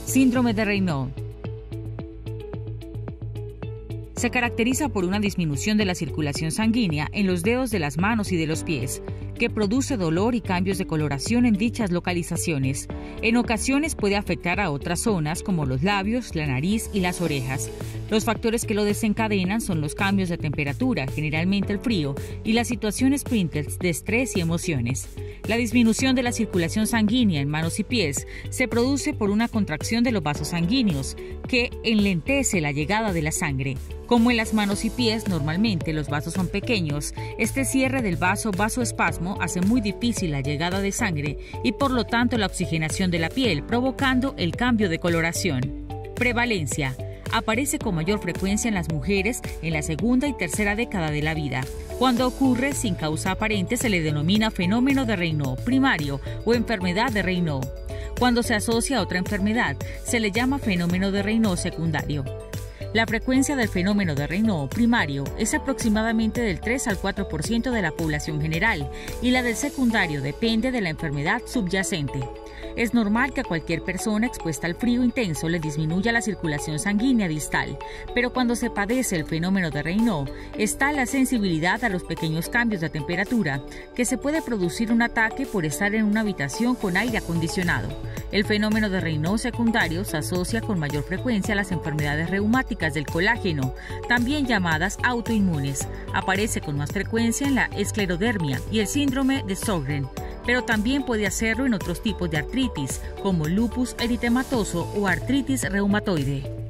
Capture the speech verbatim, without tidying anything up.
Síndrome de Raynaud. Se caracteriza por una disminución de la circulación sanguínea en los dedos de las manos y de los pies, que produce dolor y cambios de coloración en dichas localizaciones. En ocasiones puede afectar a otras zonas como los labios, la nariz y las orejas. Los factores que lo desencadenan son los cambios de temperatura, generalmente el frío, y las situaciones prínters de estrés y emociones. La disminución de la circulación sanguínea en manos y pies se produce por una contracción de los vasos sanguíneos, que enlentece la llegada de la sangre. Como en las manos y pies normalmente los vasos son pequeños, este cierre del vaso vasoespasmo hace muy difícil la llegada de sangre y por lo tanto la oxigenación de la piel, provocando el cambio de coloración. Prevalencia. Aparece con mayor frecuencia en las mujeres en la segunda y tercera década de la vida. Cuando ocurre sin causa aparente se le denomina fenómeno de Raynaud primario o enfermedad de Raynaud. Cuando se asocia a otra enfermedad se le llama fenómeno de Raynaud secundario. La frecuencia del fenómeno de Raynaud primario es aproximadamente del tres al cuatro por ciento de la población general y la del secundario depende de la enfermedad subyacente. Es normal que a cualquier persona expuesta al frío intenso le disminuya la circulación sanguínea distal, pero cuando se padece el fenómeno de Raynaud está la sensibilidad a los pequeños cambios de temperatura, que se puede producir un ataque por estar en una habitación con aire acondicionado. El fenómeno de Raynaud secundario se asocia con mayor frecuencia a las enfermedades reumáticas del colágeno, también llamadas autoinmunes. Aparece con más frecuencia en la esclerodermia y el síndrome de Sjögren, pero también puede hacerlo en otros tipos de artritis, como lupus eritematoso o artritis reumatoide.